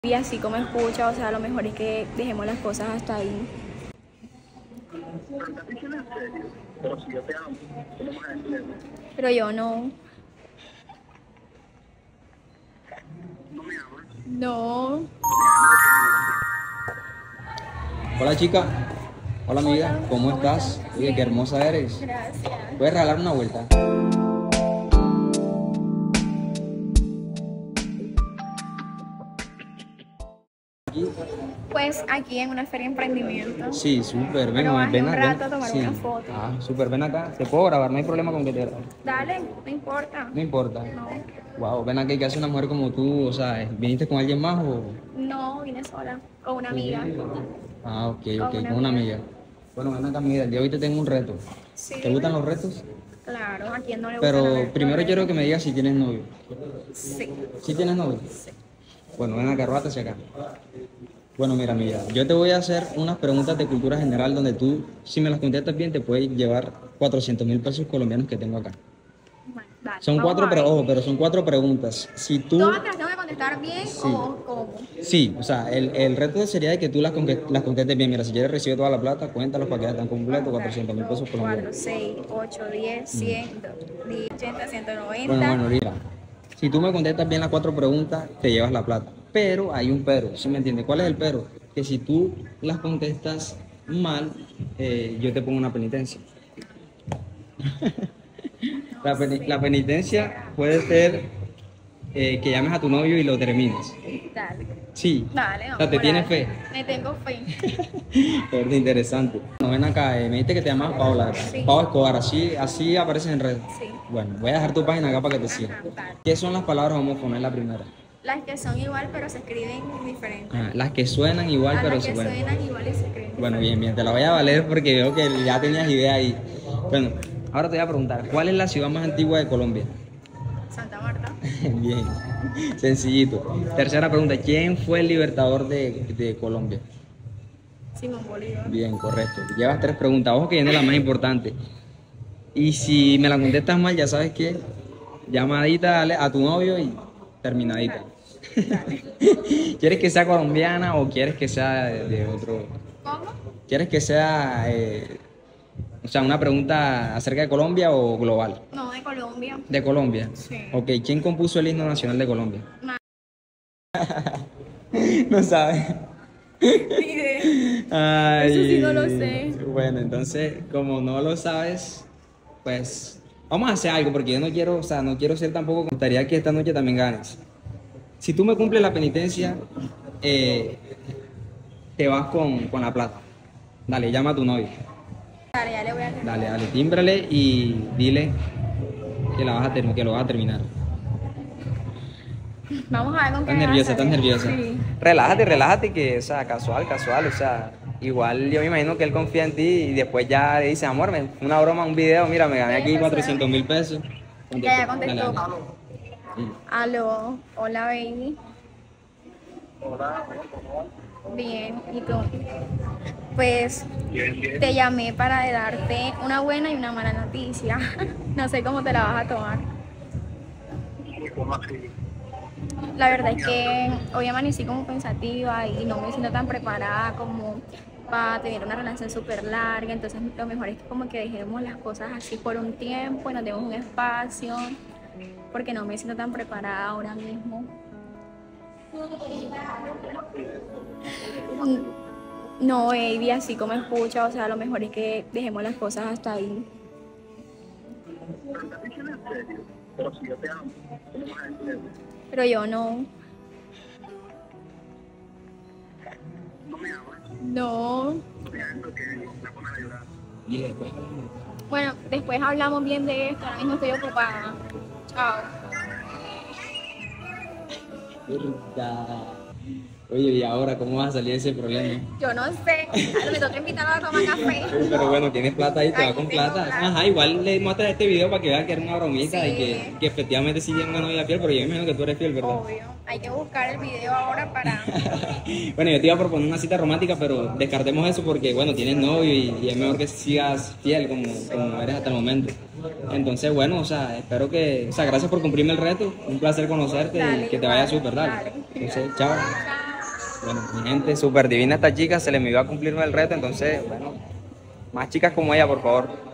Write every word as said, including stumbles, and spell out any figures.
Y así como escucha, o sea, lo mejor es que dejemos las cosas hasta ahí. Pero estás diciendo en serio. Pero si yo te amo, ¿cómo vas a decir eso? Pero yo no. No me amas. No. Hola chica, hola amiga, Hola, ¿cómo ¿cómo estás? estás? Oye, qué Bien. hermosa eres. Gracias. ¿Puedes regalarme una vuelta? Aquí. Pues aquí en una feria de emprendimiento. Sí, súper, ven, Pero bajé ven, un ven. rato a tomar Sí. una foto. Ah, súper, ven acá. Te puedo grabar, no hay problema con que te grabe. Dale, no importa. No importa. No. Wow, ven aquí, ¿qué hace una mujer como tú? O sea, ¿viniste con alguien más o...? No, vine sola. Con una amiga. Ah, ok, Con ok, una con una amiga. amiga. Bueno, ven acá, mira, el día de hoy te tengo un reto. Sí. ¿Te gustan los retos? Claro, a quien no le gusta. Pero primero quiero que me digas si tienes novio. Sí. ¿Sí tienes novio? Bueno, ven acá, róbate hacia acá. Bueno, mira, mira, yo te voy a hacer unas preguntas de cultura general donde tú, si me las contestas bien, te puedes llevar cuatrocientos mil pesos colombianos que tengo acá. Bueno, dale. Son Vamos cuatro, a pero, ver. ojo, pero son cuatro preguntas. Si tú, ¿Todas te las tengo que contestar bien Sí. o cómo? sí, o sea, el, el reto sería de que tú las, conque- las contestes bien. Mira, si quieres recibir toda la plata, cuéntalos para que ya están completos, cuatrocientos mil pesos cuatro, colombianos. seis, ocho, diez, cien, ochenta, ciento noventa. Bueno, bueno, mira, si tú me contestas bien las cuatro preguntas, te llevas la plata. Pero hay un pero, ¿sí me entiendes? ¿Cuál es el pero? Que si tú las contestas mal, eh, yo te pongo una penitencia. La, peni- la penitencia puede ser eh, que llames a tu novio y lo termines. Dale. Sí. Dale, O vamos sea, ¿te por tienes ahí. fe? Me tengo fe. Es interesante. No, ven acá, eh, me dijiste que te llamas Paula, ¿verdad? Sí. Paula Escobar, así, así apareces en redes. Sí. Bueno, voy a dejar tu página acá para que te sigan. Ajá, dale. ¿Qué son las palabras homófonas? Es la primera. Las que son igual pero se escriben diferente. Ah, las que suenan igual, A pero las se que bueno. suenan igual y se escriben Bueno, diferente. bien, bien, te la voy a valer porque veo que ya tenías idea ahí. Bueno, ahora te voy a preguntar, ¿cuál es la ciudad más antigua de Colombia? Santa Marta. Bien, sencillito. Tercera pregunta, ¿quién fue el libertador de, de Colombia? Simón Bolívar. Bien, correcto. Llevas tres preguntas, ojo que viene la más importante. Y si me la contestas mal, ya sabes que llamadita dale a tu novio y terminadita. ¿Quieres que sea colombiana o quieres que sea de, de otro? ¿Cómo? ¿Quieres que sea, eh, o sea, una pregunta acerca de Colombia o global? No, de Colombia. De Colombia. Sí. Ok, ¿quién compuso el himno nacional de Colombia? Ma- No sabes. Ni idea. Ay, Eso sí no lo sé. Bueno, entonces, como no lo sabes, pues vamos a hacer algo porque yo no quiero, o sea, no quiero ser tampoco, me gustaría que esta noche también ganes. Si tú me cumples la penitencia, eh, te vas con, con la plata. Dale, llama a tu novio. Dale, ya le voy a hacer. Dale, dale, tímbrale y dile que, la vas a ter- que lo vas a terminar. Vamos a ver con qué Estás me nerviosa, va a estás salir. nerviosa. Sí. Relájate, relájate, que, o sea, casual, casual, o sea, igual yo me imagino que él confía en ti y después ya le dice, amor, me- una broma, un video, mira, me gané aquí cuatrocientos mil pesos. Ya, ya contestó. Dale, dale. Sí. Aló, hola baby. Hola, ¿cómo vas? Bien, ¿y tú? Pues Bien, bien. te llamé para darte una buena y una mala noticia. No sé cómo te la vas a tomar. ¿Cómo así? La verdad es que hoy amanecí como pensativa y no me siento tan preparada como para tener una relación súper larga. Entonces lo mejor es que como que dejemos las cosas así por un tiempo y nos demos un espacio, porque no me siento tan preparada ahora mismo. No, baby, así como escucha, o sea, lo mejor es que dejemos las cosas hasta ahí. Pero estás diciendo en serio. Pero si yo te amo, ¿cómo vas a decir eso? Pero yo no, No me amas. no. Mira esto que me pone a llorar. Y después, Bueno, después hablamos bien de esto, ahora mismo estoy ocupada. Chao. verdad. Oye, ¿y ahora cómo vas a salir de ese problema? Yo no sé, me toca invitarlo a tomar café. Pero bueno, tienes plata ahí, te va Ahí con tengo plata. plata. Ajá, igual le muestras este video para que vean que era una bromita Sí. y que, que efectivamente sí tiene una novia fiel, pero yo me imagino que tú eres fiel, ¿verdad? Obvio, hay que buscar el video ahora para... Bueno, yo te iba a proponer una cita romántica, pero descartemos eso porque, bueno, tienes novio y, y es mejor que sigas fiel como, como eres hasta el momento. Entonces, bueno, o sea, espero que, o sea, gracias por cumplirme el reto, un placer conocerte Dale, y que te vaya igual, súper, dale. dale. Entonces, chao. Chao. Bueno, mi gente, súper divina esta chica, se le me iba a cumplir el reto, entonces, bueno, más chicas como ella, por favor.